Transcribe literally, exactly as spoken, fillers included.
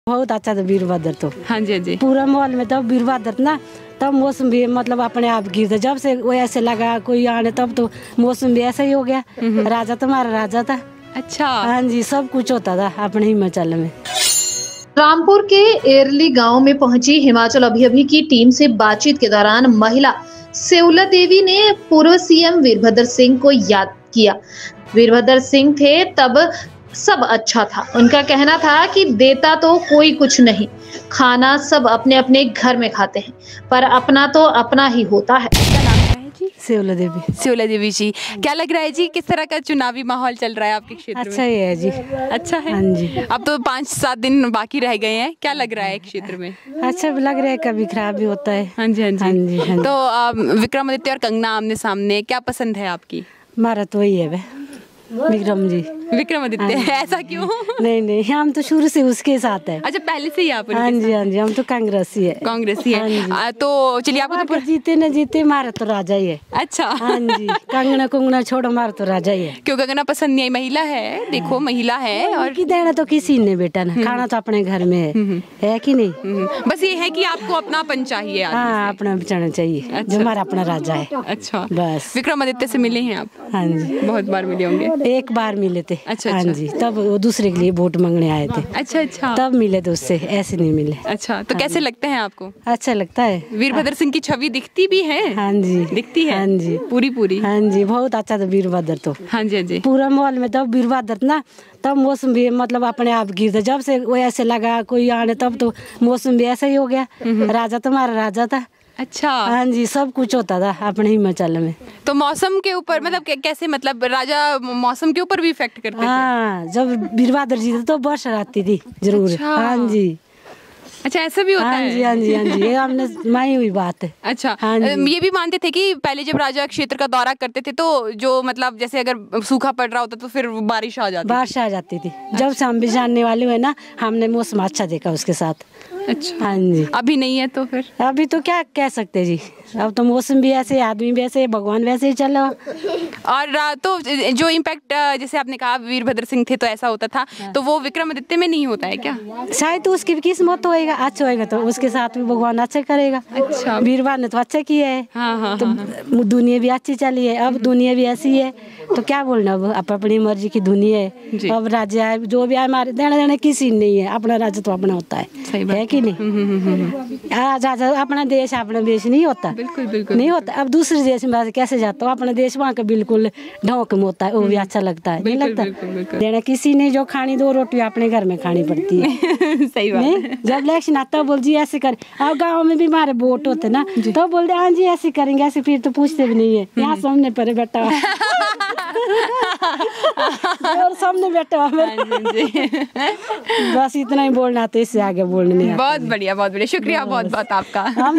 बहुत अच्छा था वीरभद्र तो। हाँ जी, हाँ जी। पूरा माहौल में तब वीरभद्र ना, तब मौसम भी मतलब अपने आप गिरता, जब से वो ऐसे लगा कोई आने तब तो मौसम भी ऐसा ही हो गया। राजा तो हमारा राजा था। अच्छा। हाँ जी, सब कुछ होता था अपने हिमाचल में। रामपुर के एरली गांव में पहुंची हिमाचल अभी-अभी की टीम से बातचीत के दौरान महिला सेउला देवी ने पूर्व सीएम वीरभद्र सिंह को याद किया। वीरभद्र सिंह थे तब सब अच्छा था। उनका कहना था कि देता तो कोई कुछ नहीं, खाना सब अपने अपने घर में खाते हैं, पर अपना तो अपना ही होता है। क्या नाम क्या है जी? सेउला देवी। सेउला देवी जी, क्या लग रहा है जी, किस तरह का चुनावी माहौल चल रहा है आपके क्षेत्र में? अच्छा ही है जी। अच्छा है। हाँ जी। अब तो पाँच सात दिन बाकी रह गए हैं, क्या लग रहा है क्षेत्र में? अच्छा भी लग रहा है, कभी खराब भी होता है। हाँ जी, हाँ जी, हाँ जी, हाँ जी। तो आ, विक्रमादित्य और कंगना आमने सामने, क्या पसंद है आपकी? हमारा तो वही है वे, विक्रम जी। विक्रमादित्य, ऐसा क्यों? नहीं नहीं, हम तो शुरू से उसके साथ है। अच्छा, पहले से ही आप उनके हाँ जी, हाँ जी, हम तो कांग्रेसी है। कांग्रेसी हाँ है। जी। आ, तो चलिए, आपको तो पर जीते न जीते हमारा तो राजा ही है। अच्छा। हाँ जी, कंगना कुंगना छोड़ो, हमारा तो राजा ही है। क्यों कंगना पसंद नहीं आई? महिला है, देखो महिला है। और की देना तो किसी ने बेटा ना, खाना तो अपने घर में है, है कि नहीं? बस ये है कि आपको अपनापन चाहिए। हाँ, अपना बचाना चाहिए, जो हमारा अपना राजा है। अच्छा, बस। विक्रमादित्य से मिले हैं आप? हाँ जी, बहुत बार मिले होंगे। एक बार मिले थे। अच्छा, हाँ अच्छा। जी, तब वो दूसरे के लिए वोट मांगने आए थे। अच्छा अच्छा, तब मिले थे उससे, ऐसे नहीं मिले। अच्छा, तो कैसे लगते हैं आपको? अच्छा लगता है। वीरभद्र सिंह की छवि दिखती भी है? हाँ जी, दिखती है। हाँ जी, पूरी पूरी। हाँ जी, बहुत अच्छा था वीरभद्र तो। हाँ जी, हाँ जी। पूरा माहौल में तब वीरभद्र ना, तब मौसम भी मतलब अपने आप गिरता, जब से वो ऐसे लगा कोई आने तब तो मौसम भी ऐसा ही हो गया। राजा तो हमारा राजा था। अच्छा। हाँ जी, सब कुछ होता था अपने हिमाचल में। तो मौसम के ऊपर मतलब कैसे, मतलब राजा मौसम के ऊपर भी इफेक्ट करते थे? हाँ, जब वीरभद्र जी थे तो वर्षा आती थी जरूर। अच्छा। हाँ जी। अच्छा, ऐसा भी होता हाँ है? जी, हाँ जी, हाँ जी, ये हमने मानी हुई बात है। अच्छा। हाँ जी। ये भी मानते थे कि पहले जब राजा क्षेत्र का दौरा करते थे तो जो मतलब जैसे अगर सूखा पड़ रहा होता तो फिर बारिश आ जाती? बारिश आ जाती थी। जब से हम भी जानने वाले हुए ना, हमने मौसम अच्छा देखा उसके साथ। अच्छा। हाँ जी। अभी नहीं है तो फिर? अभी तो क्या कह सकते जी, अब तो मौसम भी ऐसे, आदमी भी ऐसे, भगवान वैसे ही चल रहा। और तो जो इम्पैक्ट जैसे आपने कहा वीरभद्र सिंह थे तो ऐसा होता था, तो वो विक्रमादित्य में नहीं होता है क्या? शायद तो उसकी भी किस्मत होएगा, अच्छा होएगा तो उसके साथ भी भगवान अच्छा करेगा। अच्छा। वीरभद्र ने तो अच्छा किया है। हाँ हाँ तो हाँ। दुनिया भी अच्छी चली है, अब दुनिया भी ऐसी है, तो क्या बोलना, अब अब अपनी मर्जी की दुनिया है। अब राज्य है, जो भी है, हमारे देना देना किसी नहीं है, अपना राज्य तो अपना होता है। सही बात है कि नहीं? आज आज अपना देश अपना देश नहीं होता। बिल्कुल बिल्कुल नहीं होता। अब दूसरे देश में कैसे जाता हो, अपना देश वहाँ का बिल्कुल ढोक में होता है, वो भी अच्छा लगता है। नहीं लगता? देना किसी ने, जो खानी दो रोटी अपने घर में खानी पड़ती है। सही बात नहीं, जब इलेक्शन आता बोल जी ऐसे कर, अब गाँव में भी हमारे वोट होते ना, तो बोलते हाँ जी ऐसे करेंगे, ऐसे, फिर तो पूछते भी नहीं है। यहाँ सामने पर बैठा और सामने बैठा बस इतना ही बोलना, तो इससे आगे बोलने नहीं आता। बहुत बढ़िया, बहुत बढ़िया, शुक्रिया बहुत बहुत आपका।